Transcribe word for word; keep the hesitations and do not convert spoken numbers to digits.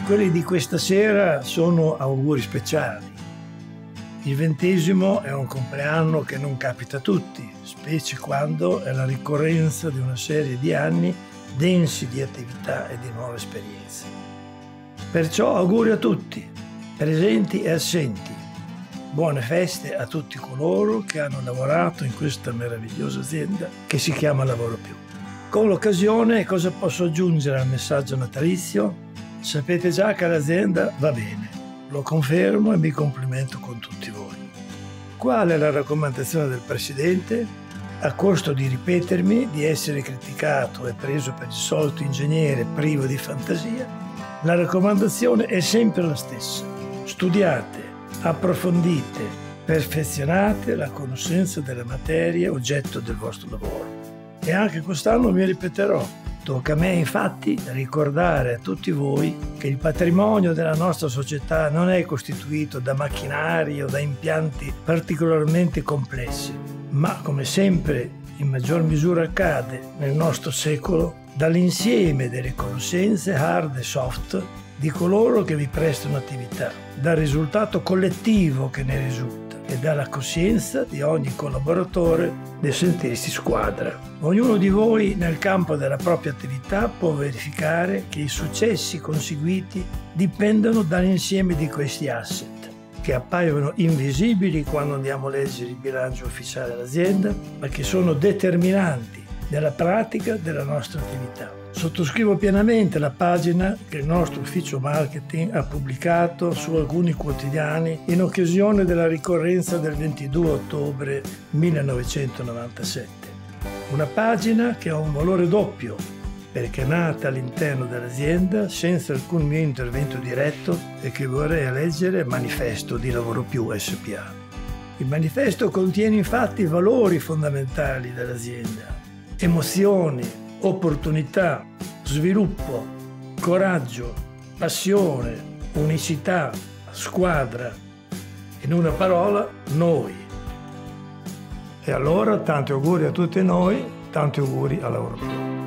Quelli di questa sera sono auguri speciali. Il ventesimo è un compleanno che non capita a tutti, specie quando è la ricorrenza di una serie di anni densi di attività e di nuove esperienze. Perciò auguri a tutti, presenti e assenti. Buone feste a tutti coloro che hanno lavorato in questa meravigliosa azienda che si chiama Lavoro Più. Con l'occasione, cosa posso aggiungere al messaggio natalizio? Sapete già che l'azienda va bene, lo confermo e mi complimento con tutti voi. Qual è la raccomandazione del Presidente? A costo di ripetermi, di essere criticato e preso per il solito ingegnere privo di fantasia, la raccomandazione è sempre la stessa. Studiate, approfondite, perfezionate la conoscenza delle materie oggetto del vostro lavoro. E anche quest'anno mi ripeterò. Tocca a me infatti ricordare a tutti voi che il patrimonio della nostra società non è costituito da macchinari o da impianti particolarmente complessi, ma come sempre in maggior misura accade nel nostro secolo, dall'insieme delle conoscenze hard e soft di coloro che vi prestano attività, dal risultato collettivo che ne risulta e dalla coscienza di ogni collaboratore del sentirsi squadra. Ognuno di voi nel campo della propria attività può verificare che i successi conseguiti dipendono dall'insieme di questi asset, che appaiono invisibili quando andiamo a leggere il bilancio ufficiale dell'azienda, ma che sono determinanti nella pratica della nostra attività. Sottoscrivo pienamente la pagina che il nostro ufficio marketing ha pubblicato su alcuni quotidiani in occasione della ricorrenza del ventidue ottobre millenovecentonovantasette. Una pagina che ha un valore doppio, perché è nata all'interno dell'azienda senza alcun mio intervento diretto e che vorrei leggere Manifesto di Lavoro Più S P A. Il manifesto contiene infatti i valori fondamentali dell'azienda: emozioni, opportunità, sviluppo, coraggio, passione, unicità, squadra. In una parola, noi. E allora tanti auguri a tutti noi, tanti auguri a Lavoro Più.